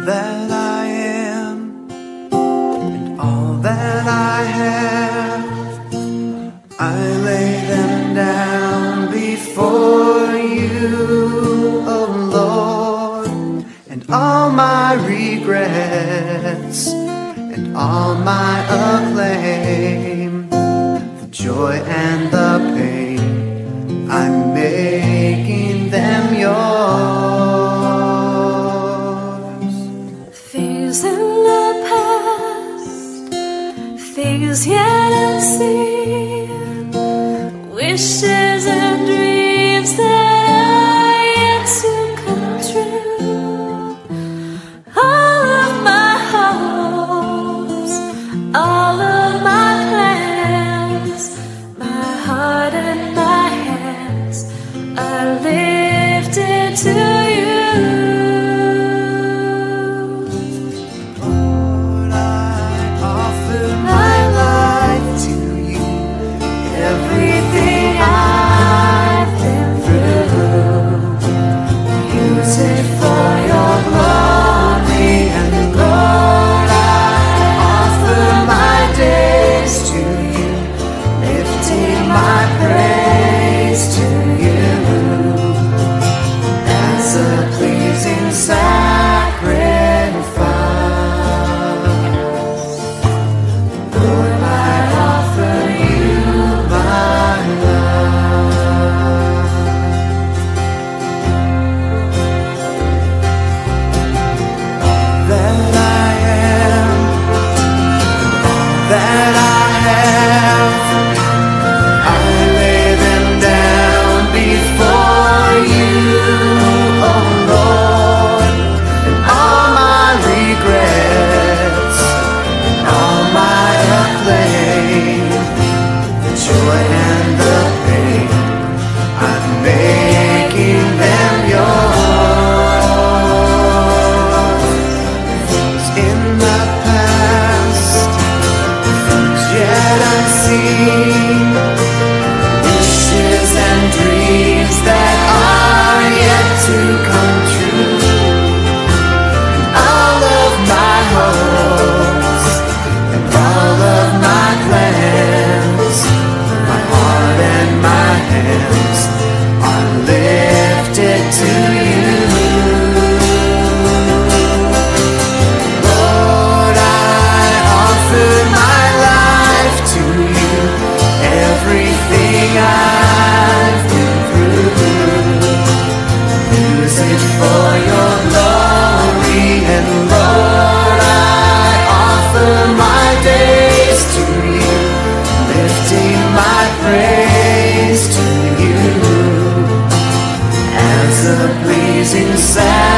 that I am and all that I have, I lay them down before you, oh Lord, and all my regrets and all my acclaim, the joy and the pain, I'm making them yours. Things in the past, things yet unseen, wishes and dreams that are yet to come true. All of my hopes, all of my plans, my heart and my hands are lifted to you. Lord, I offer my life to you, everything I've been through. Use it for your glory, and Lord, I offer my days to you, lifting my praise to you as a pleasing sacrifice. Lord, I offer you my life. That I am, that I have, I lay them down before you, oh Lord, and all my regrets, and all my acclaim, the joy and the pain, I'm making them yours. In the past, things yet unseen, wishes and dreams that are yet to come true, and all of my hopes and all of my plans, my heart and my hands are lifted to you. Lord, I offer my life to you, everything I've been through. Use it for your glory, and Lord, I offer my days to you, lifting my praise to you as a pleasing sacrifice.